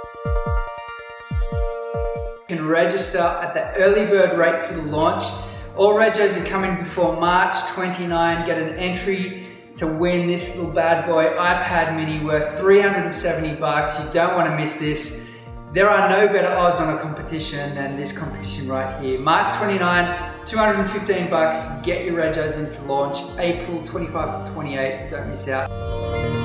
You can register at the early bird rate for the launch. All regos are coming before March 29. Get an entry to win this little bad boy iPad mini worth 370 bucks. You don't want to miss this. There are no better odds on a competition than this competition right here. March 29, 215 bucks. Get your regos in for launch. April 25 to 28. Don't miss out.